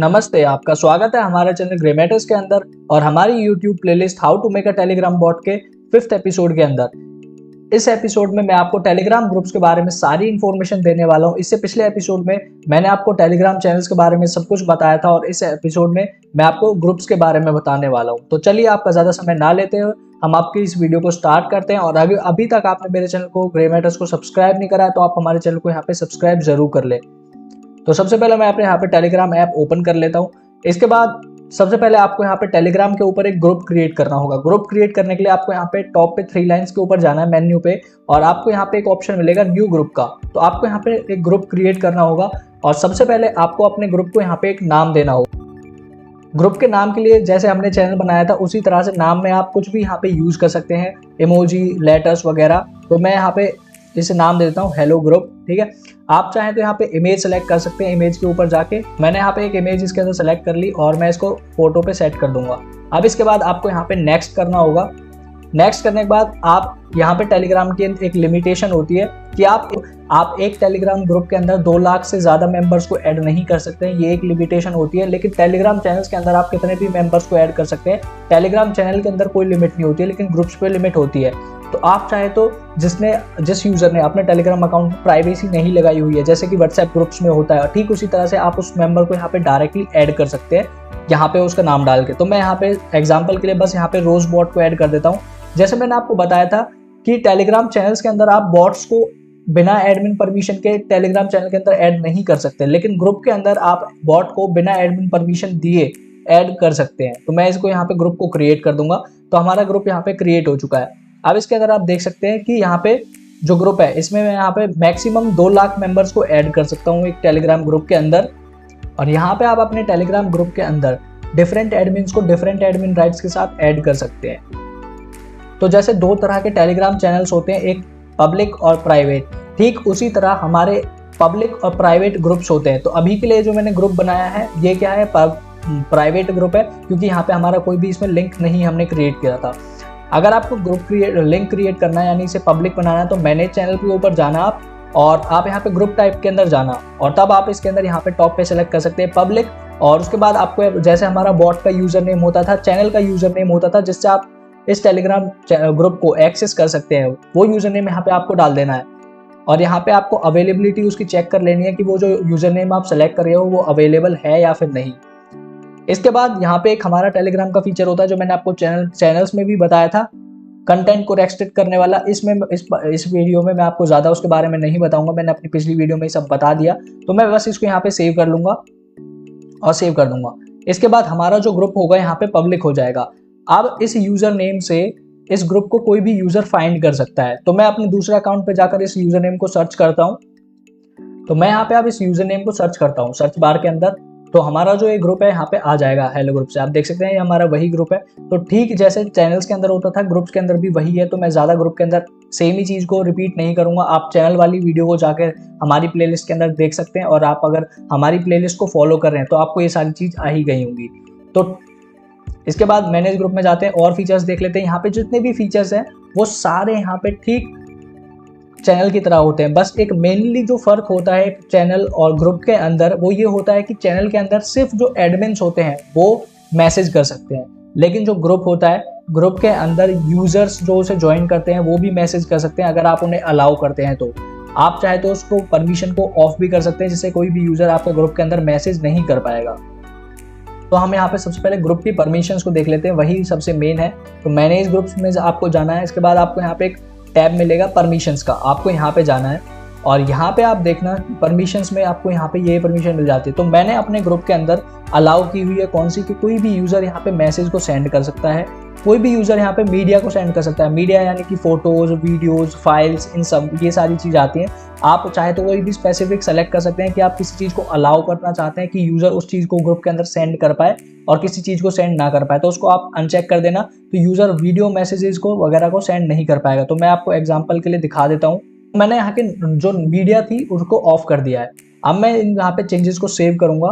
नमस्ते, आपका स्वागत है हमारे चैनल ग्रेमेटर्स के अंदर और हमारी YouTube playlist how to make a Telegram bot के 5th एपिसोड के अंदर। इस एपिसोड में मैं आपको टेलीग्राम ग्रुप्स के बारे में सारी इन्फॉर्मेशन देने वाला हूं। इससे पिछले एपिसोड में मैंने आपको टेलीग्राम चैनल्स के बारे में सब कुछ बताया था और इस एपिसोड में मैं आपको ग्रुप्स के बारे में बताने वाला हूँ। तो चलिए आपका ज़्यादा समय ना लेते हुए हम आपकी इस वीडियो को स्टार्ट करते हैं। और अभी तक आपने मेरे चैनल को ग्रेमेटर्स को सब्सक्राइब नहीं करा है तो आप हमारे चैनल को यहाँ पे सब्सक्राइब जरूर कर ले। तो सबसे पहले मैं अपने यहाँ पे टेलीग्राम ऐप ओपन कर लेता हूँ। इसके बाद सबसे पहले आपको यहाँ पे टेलीग्राम के ऊपर एक ग्रुप क्रिएट करना होगा। ग्रुप क्रिएट करने के लिए आपको यहाँ पे टॉप पे 3 लाइंस के ऊपर जाना है मेन्यू पे और आपको यहाँ पे एक ऑप्शन मिलेगा न्यू ग्रुप का। तो आपको यहाँ पे एक ग्रुप क्रिएट करना होगा और सबसे पहले आपको अपने ग्रुप को यहाँ पे एक नाम देना होगा। ग्रुप के नाम के लिए जैसे हमने चैनल बनाया था उसी तरह से नाम में आप कुछ भी यहाँ पे यूज कर सकते हैं, इमोजी, लेटर्स वगैरह। तो मैं यहाँ पे इसे नाम दे देता हूँ हेलो ग्रुप। ठीक है, आप चाहें तो यहाँ पे इमेज सेलेक्ट कर सकते हैं। इमेज के ऊपर जाके मैंने यहाँ पे एक इमेज इसके अंदर सेलेक्ट कर ली और मैं इसको फोटो पे सेट कर दूंगा। अब इसके बाद आपको यहाँ पे नेक्स्ट करना होगा। नेक्स्ट करने के बाद आप यहाँ पे टेलीग्राम की एक लिमिटेशन होती है कि आप एक टेलीग्राम ग्रुप के अंदर 2 लाख से ज़्यादा मेंबर्स को ऐड नहीं कर सकते हैं। ये एक लिमिटेशन होती है। लेकिन टेलीग्राम चैनल्स के अंदर आप कितने भी मेंबर्स को ऐड कर सकते हैं। टेलीग्राम चैनल के अंदर कोई लिमिट नहीं होती है, लेकिन ग्रुप्स पे लिमिट होती है। तो आप चाहे तो जिस यूज़र ने अपने टेलीग्राम अकाउंट में प्राइवेसी नहीं लगाई हुई है, जैसे कि व्हाट्सएप ग्रुप्स में होता है, ठीक उसी तरह से आप उस मेंबर को यहाँ पे डायरेक्टली ऐड कर सकते हैं यहाँ पे उसका नाम डाल के। तो मैं यहाँ पे एग्जांपल के लिए बस यहाँ पे रोज बॉट को ऐड कर देता हूँ। जैसे मैंने आपको बताया था कि टेलीग्राम चैनल्स के अंदर आप बॉट्स को बिना एडमिन परमिशन के टेलीग्राम चैनल के अंदर ऐड नहीं कर सकते, लेकिन ग्रुप के अंदर आप बॉट को बिना एडमिन परमिशन दिए ऐड कर सकते हैं। तो मैं इसको यहाँ पे ग्रुप को क्रिएट कर दूंगा। तो हमारा ग्रुप यहाँ पे क्रिएट हो चुका है। अब इसके अंदर आप देख सकते हैं कि यहाँ पे जो ग्रुप है इसमें मैं यहाँ पे मैक्सिमम 2 लाख मेंबर्स को ऐड कर सकता हूँ एक टेलीग्राम ग्रुप के अंदर। और यहाँ पे आप अपने टेलीग्राम ग्रुप के अंदर डिफरेंट एडमिन्स को डिफरेंट एडमिन राइट्स के साथ ऐड कर सकते हैं। तो जैसे 2 तरह के टेलीग्राम चैनल्स होते हैं, एक पब्लिक और प्राइवेट, ठीक उसी तरह हमारे पब्लिक और प्राइवेट ग्रुप्स होते हैं। तो अभी के लिए जो मैंने ग्रुप बनाया है ये क्या है, प्राइवेट ग्रुप है, क्योंकि यहाँ पे हमारा कोई भी इसमें लिंक नहीं हमने क्रिएट किया था। अगर आपको लिंक क्रिएट करना है यानी इसे पब्लिक बनाना है तो मैनेज चैनल के ऊपर जाना आप और आप यहाँ पे ग्रुप टाइप के अंदर जाना और तब आप इसके अंदर यहाँ पे टॉप पे सेलेक्ट कर सकते हैं पब्लिक। और उसके बाद आपको जैसे हमारा बॉट का यूजर नेम होता था, चैनल का यूजर नेम होता था, जिससे आप इस टेलीग्राम ग्रुप को एक्सेस कर सकते हैं, वो यूजर नेम यहाँ पे आपको डाल देना है। और यहाँ पे आपको अवेलेबिलिटी उसकी चेक कर लेनी है कि वो जो यूजर नेम आप सेलेक्ट कर रहे हो वो अवेलेबल है या फिर नहीं। इसके बाद यहाँ पे एक हमारा टेलीग्राम का फीचर होता है जो मैंने आपको चैनल्स में भी बताया था, कंटेंट को रेस्ट्रिक्ट करने वाला। इसमें इस वीडियो में मैं आपको ज़्यादा उसके बारे में नहीं बताऊंगा, मैंने अपनी पिछली वीडियो में सब बता दिया। तो मैं बस इसको यहाँ पे सेव कर लूँगा और सेव कर दूंगा। इसके बाद हमारा जो ग्रुप होगा यहाँ पे पब्लिक हो जाएगा। अब इस यूज़र नेम से इस ग्रुप को कोई भी यूज़र फाइंड कर सकता है। तो मैं अपने दूसरे अकाउंट पे जाकर इस यूज़र नेम को सर्च करता हूँ। तो मैं यहाँ पे अब इस यूज़र नेम को सर्च करता हूँ सर्च बार के अंदर, तो हमारा जो ये ग्रुप है यहाँ पे आ जाएगा हेलो ग्रुप से। आप देख सकते हैं ये हमारा वही ग्रुप है। तो ठीक जैसे चैनल्स के अंदर होता था ग्रुप्स के अंदर भी वही है। तो मैं ज़्यादा ग्रुप के अंदर सेम ही चीज़ को रिपीट नहीं करूँगा। आप चैनल वाली वीडियो को जाकर हमारी प्लेलिस्ट के अंदर देख सकते हैं और आप अगर हमारी प्लेलिस्ट को फॉलो कर रहे हैं तो आपको ये सारी चीज़ आ ही गई होंगी। तो इसके बाद मैनेज ग्रुप में जाते हैं और फीचर्स देख लेते हैं। यहाँ पे जितने भी फीचर्स हैं वो सारे यहाँ पे ठीक चैनल की तरह होते हैं। बस एक मेनली जो फर्क होता है चैनल और ग्रुप के अंदर वो ये होता है कि चैनल के अंदर सिर्फ जो एडमिन्स होते हैं वो मैसेज कर सकते हैं, लेकिन जो ग्रुप होता है ग्रुप के अंदर यूजर्स जो उसे ज्वाइन करते हैं वो भी मैसेज कर सकते हैं अगर आप उन्हें अलाउ करते हैं। तो आप चाहे तो उसको परमिशन को ऑफ भी कर सकते हैं जिससे कोई भी यूजर आपके ग्रुप के अंदर मैसेज नहीं कर पाएगा। तो हम यहाँ पे सबसे पहले ग्रुप की परमिशंस को देख लेते हैं, वही सबसे मेन है। तो मैनेज ग्रुप्स में आपको जाना है। इसके बाद आपको यहाँ पे एक टैब मिलेगा परमिशंस का, आपको यहाँ पे जाना है और यहाँ पे आप देखना परमिशंस में आपको यहाँ पे ये परमिशन मिल जाती है। तो मैंने अपने ग्रुप के अंदर अलाउ की हुई है कौन सी कि कोई भी यूज़र यहाँ पे मैसेज को सेंड कर सकता है, कोई भी यूज़र यहाँ पे मीडिया को सेंड कर सकता है। मीडिया यानी कि फोटोज़, वीडियोज़, फाइल्स, इन सब ये सारी चीज़ आती हैं। आप चाहे तो कोई भी स्पेसिफिक सेलेक्ट कर सकते हैं कि आप किसी चीज़ को अलाउ करना चाहते हैं कि यूज़र उस चीज़ को ग्रुप के अंदर सेंड कर पाए और किसी चीज़ को सेंड ना कर पाए, तो उसको आप अनचेक कर देना। तो यूज़र वीडियो मैसेजेस को वगैरह को सेंड नहीं कर पाएगा। तो मैं आपको एग्जाम्पल के लिए दिखा देता हूँ। मैंने यहाँ के जो मीडिया थी उसको ऑफ कर दिया है। अब मैं यहाँ पे चेंजेस को सेव करूँगा।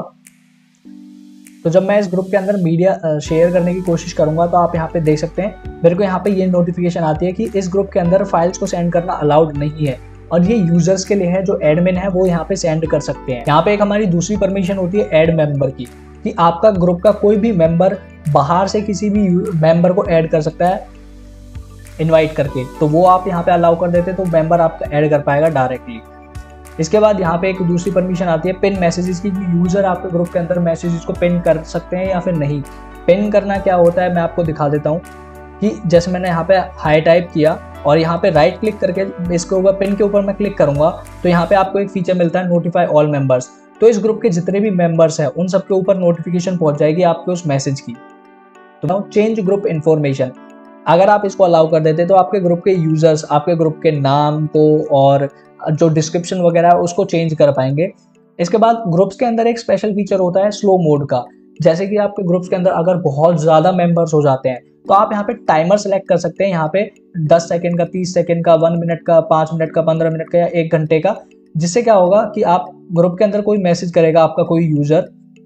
तो जब मैं इस ग्रुप के अंदर मीडिया शेयर करने की कोशिश करूँगा तो आप यहाँ पे देख सकते हैं मेरे को यहाँ पे ये नोटिफिकेशन आती है कि इस ग्रुप के अंदर फाइल्स को सेंड करना अलाउड नहीं है। और ये यूजर्स के लिए है, जो एडमिन है वो यहाँ पे सेंड कर सकते हैं। यहाँ पे एक हमारी दूसरी परमिशन होती है ऐड मेंबर की। कि आपका ग्रुप का कोई भी मेंबर बाहर से किसी भी मेंबर को ऐड कर सकता है इनवाइट करके, तो वो आप यहाँ पे अलाउ कर देते तो मेंबर आपका ऐड कर पाएगा डायरेक्टली। इसके बाद यहाँ पे एक दूसरी परमिशन आती है पिन मैसेजेस की, यूजर आपके ग्रुप के अंदर मैसेजेस को पिन कर सकते हैं या फिर नहीं। पिन करना क्या होता है मैं आपको दिखा देता हूँ कि जैसे मैंने यहाँ पे हाई टाइप किया और यहाँ पे राइट क्लिक करके इसके ऊपर पिन के ऊपर मैं क्लिक करूंगा तो यहाँ पे आपको एक फीचर मिलता है नोटिफाई ऑल मेंबर्स। तो इस ग्रुप के जितने भी मेंबर्स हैं उन सबके ऊपर नोटिफिकेशन पहुंच जाएगी आपके उस मैसेज की। तो चेंज ग्रुप इन्फॉर्मेशन, अगर आप इसको अलाउ कर देते तो आपके ग्रुप के यूजर्स आपके ग्रुप के नाम को और जो डिस्क्रिप्शन वगैरह है उसको चेंज कर पाएंगे। इसके बाद ग्रुप्स के अंदर एक स्पेशल फीचर होता है स्लो मोड का। जैसे कि आपके ग्रुप्स के अंदर अगर बहुत ज़्यादा मेंबर्स हो जाते हैं तो आप यहाँ पे टाइमर सेलेक्ट कर सकते हैं, यहाँ पे 10 सेकंड का, 30 सेकंड का, 1 मिनट का, 5 मिनट का, 15 मिनट का या 1 घंटे का। जिससे क्या होगा कि आप ग्रुप के अंदर कोई मैसेज करेगा आपका कोई यूजर,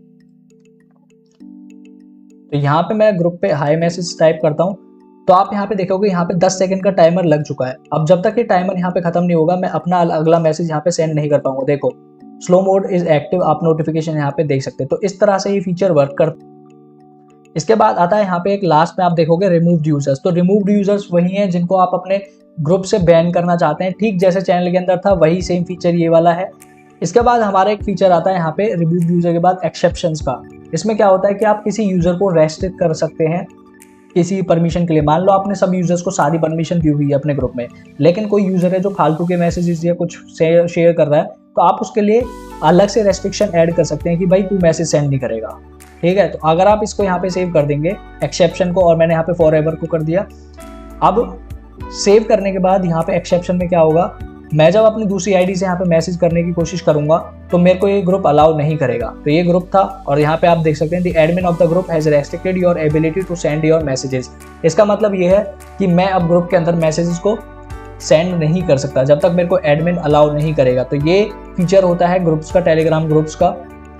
तो यहाँ पे मैं ग्रुप पे हाई मैसेज टाइप करता हूँ तो आप यहाँ पे देखोगे यहाँ पे 10 सेकंड का टाइमर लग चुका है। अब जब तक ये टाइमर यहाँ पे खत्म नहीं होगा मैं अपना अगला मैसेज यहाँ पे सेंड नहीं कर पाऊंगा। देखो स्लो मोड इज एक्टिव, आप नोटिफिकेशन यहाँ पे देख सकते हैं। तो इस तरह से ये फीचर वर्क करता है। इसके बाद आता है यहाँ पे एक लास्ट में आप देखोगे रिमूव्ड यूजर्स। तो रिमूव्ड यूजर्स वही हैं जिनको आप अपने ग्रुप से बैन करना चाहते हैं, ठीक जैसे चैनल के अंदर था वही सेम फीचर ये वाला है। इसके बाद हमारा एक फीचर आता है यहाँ पे रिमूव्ड यूजर के बाद एक्सेप्शंस का। इसमें क्या होता है कि आप किसी यूजर को रेस्ट्रिक्ट कर सकते हैं किसी परमिशन के लिए। मान लो आपने सब यूजर्स को सारी परमिशन दी हुई है अपने ग्रुप में, लेकिन कोई यूजर है जो फालतू के मैसेजेस या कुछ शेयर कर रहा है तो आप उसके लिए अलग से रेस्ट्रिक्शन ऐड कर सकते हैं कि भाई तू मैसेज सेंड नहीं करेगा। ठीक है, तो अगर आप इसको यहाँ पे सेव कर देंगे एक्सेप्शन को, और मैंने यहाँ पे फॉरएवर को कर दिया। अब सेव करने के बाद यहाँ पे एक्सेप्शन में क्या होगा, मैं जब अपनी दूसरी आईडी से यहाँ पे मैसेज करने की कोशिश करूंगा तो मेरे को ये ग्रुप अलाउ नहीं करेगा। तो ये ग्रुप था और यहाँ पे आप देख सकते हैं the admin of the group has restricted your ability to send your messages. इसका मतलब ये है कि मैं अब ग्रुप के अंदर मैसेजेस को सेंड नहीं कर सकता जब तक मेरे को एडमिन अलाउ नहीं करेगा। तो ये फीचर होता है ग्रुप्स का, टेलीग्राम ग्रुप्स का।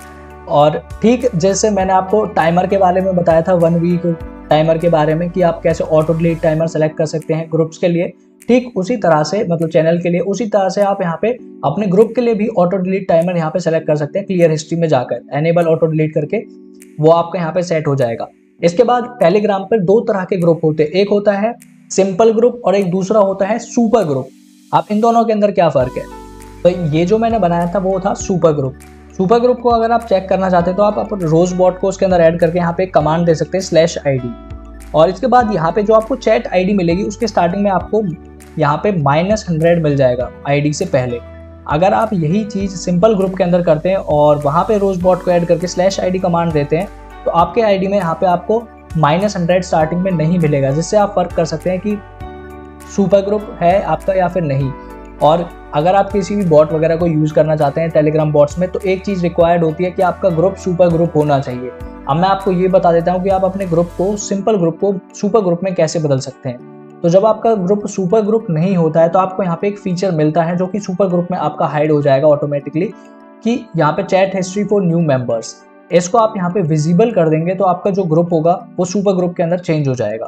और ठीक जैसे मैंने आपको टाइमर के बारे में बताया था 1 वीक टाइमर के बारे में कि आप कैसे ऑटो डिलीट टाइमर सेलेक्ट कर सकते हैं ग्रुप्स के लिए, ठीक उसी तरह से मतलब चैनल के लिए उसी तरह से आप यहाँ पे अपने ग्रुप के लिए भी ऑटो डिलीट टाइमर यहाँ पे सेलेक्ट कर सकते हैं। क्लियर हिस्ट्री में जाकर एनेबल ऑटो डिलीट करके वो आपका यहाँ पे सेट हो जाएगा। इसके बाद टेलीग्राम पर 2 तरह के ग्रुप होते हैं, एक होता है सिंपल ग्रुप और एक दूसरा होता है सुपर ग्रुप। आप इन दोनों के अंदर क्या फर्क है, तो ये जो मैंने बनाया था वो था सुपर ग्रुप। सुपर ग्रुप को अगर आप चेक करना चाहते हैं तो आप रोज बॉट को उसके अंदर ऐड करके यहाँ पे एक कमांड दे सकते हैं /ID, और इसके बाद यहाँ पे जो आपको चैट आईडी मिलेगी उसके स्टार्टिंग में आपको यहाँ पे -100 मिल जाएगा आईडी से पहले। अगर आप यही चीज़ सिंपल ग्रुप के अंदर करते हैं और वहाँ पे रोज बॉट को ऐड करके /ID कमांड देते हैं तो आपके आईडी में यहाँ पे आपको -100 स्टार्टिंग में नहीं मिलेगा, जिससे आप फर्क कर सकते हैं कि सुपर ग्रुप है आपका या फिर नहीं। और अगर आप किसी भी बॉट वगैरह को यूज़ करना चाहते हैं टेलीग्राम बॉट्स में तो एक चीज़ रिक्वायर्ड होती है कि आपका ग्रुप सुपर ग्रुप होना चाहिए। अब मैं आपको ये बता देता हूँ कि आप अपने ग्रुप को सिंपल ग्रुप को सुपर ग्रुप में कैसे बदल सकते हैं। तो जब आपका ग्रुप सुपर ग्रुप नहीं होता है तो आपको यहाँ पे एक फीचर मिलता है जो कि सुपर ग्रुप में आपका हाइड हो जाएगा ऑटोमेटिकली, कि यहाँ पे chat history for new members. इसको आप यहाँ पे विजिबल कर देंगे तो आपका जो ग्रुप होगा वो सुपर ग्रुप के अंदर चेंज हो जाएगा।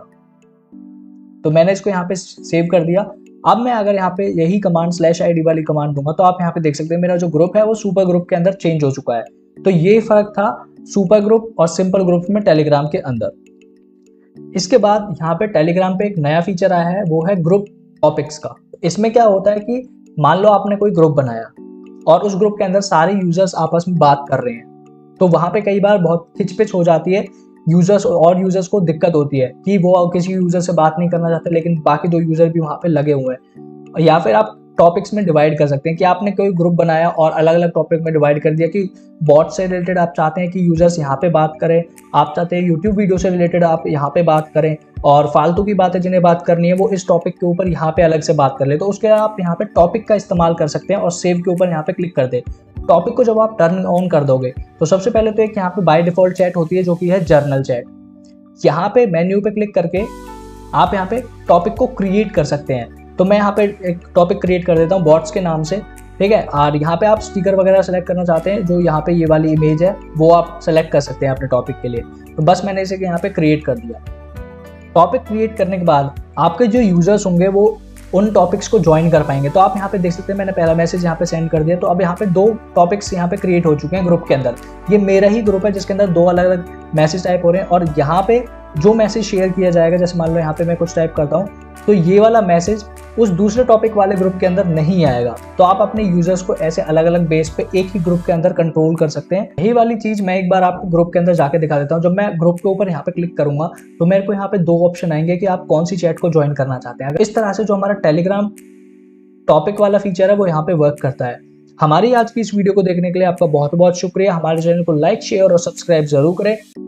तो मैंने इसको यहाँ पे सेव कर दिया। अब मैं अगर यहाँ पे यही कमांड /ID वाली कमांड दूंगा तो आप यहाँ पे देख सकते हैं मेरा जो ग्रुप है वो सुपर ग्रुप के अंदर चेंज हो चुका है। तो ये फर्क था सुपर ग्रुप और सिंपल ग्रुप में टेलीग्राम के अंदर। इसके बाद यहाँ पे टेलीग्राम पे एक नया फीचर आया है, वो है ग्रुप टॉपिक्स का। इसमें क्या होता है कि मान लो आपने कोई ग्रुप बनाया और उस ग्रुप के अंदर सारे यूजर्स आपस में बात कर रहे हैं, तो वहां पे कई बार बहुत खिचपिच हो जाती है, यूजर्स को दिक्कत होती है कि वो किसी यूजर से बात नहीं करना चाहते लेकिन बाकी 2 यूजर भी वहां पे लगे हुए हैं। या फिर आप टॉपिक्स में डिवाइड कर सकते हैं कि आपने कोई ग्रुप बनाया और अलग अलग टॉपिक में डिवाइड कर दिया कि बॉट से रिलेटेड आप चाहते हैं कि यूजर्स यहाँ पे बात करें, आप चाहते हैं यूट्यूब वीडियो से रिलेटेड आप यहाँ पे बात करें, और फालतू की बातें जिन्हें बात करनी है वो इस टॉपिक के ऊपर यहाँ पे अलग से बात कर ले। तो उसके आप यहाँ पे टॉपिक का इस्तेमाल कर सकते हैं और सेव के ऊपर यहाँ पे क्लिक कर दे। टॉपिक को जब आप टर्न ऑन कर दोगे तो सबसे पहले तो एक यहाँ पे बाय डिफॉल्ट चैट होती है जो कि है जर्नल चैट। यहाँ पे मेन्यू पे क्लिक करके आप यहाँ पे टॉपिक को क्रिएट कर सकते हैं। तो मैं यहाँ पे एक टॉपिक क्रिएट कर देता हूँ बॉट्स के नाम से, ठीक है। और यहाँ पे आप स्टिकर वगैरह सेलेक्ट करना चाहते हैं, जो यहाँ पे ये वाली इमेज है वो आप सेलेक्ट कर सकते हैं अपने टॉपिक के लिए। तो बस मैंने इसे यहाँ पे क्रिएट कर दिया। टॉपिक क्रिएट करने के बाद आपके जो यूजर्स होंगे वो उन टॉपिक्स को ज्वाइन कर पाएंगे। तो आप यहाँ पे देख सकते हैं मैंने पहला मैसेज यहाँ पे सेंड कर दिया, तो अब यहाँ पे 2 टॉपिक्स यहाँ पे क्रिएट हो चुके हैं ग्रुप के अंदर। ये मेरा ही ग्रुप है जिसके अंदर 2 अलग अलग मैसेज टाइप हो रहे हैं, और यहाँ पे जो मैसेज शेयर किया जाएगा, जैसे मान लो यहाँ पे मैं कुछ टाइप करता हूँ, तो ये वाला मैसेज उस दूसरे टॉपिक वाले ग्रुप के अंदर नहीं आएगा। तो आप अपने यूजर्स को ऐसे अलग अलग बेस पे एक ही ग्रुप के अंदर कंट्रोल कर सकते हैं। यही वाली चीज मैं एक बार आपको ग्रुप के अंदर जाके दिखा देता हूँ। जब मैं ग्रुप के ऊपर यहाँ पे क्लिक करूंगा तो मेरे को यहाँ पे 2 ऑप्शन आएंगे कि आप कौन सी चैट को ज्वाइन करना चाहते हैं। इस तरह से जो हमारा टेलीग्राम टॉपिक वाला फीचर है वो यहाँ पे वर्क करता है। हमारी आज की इस वीडियो को देखने के लिए आपका बहुत बहुत शुक्रिया। हमारे चैनल को लाइक, शेयर और सब्सक्राइब जरूर करें।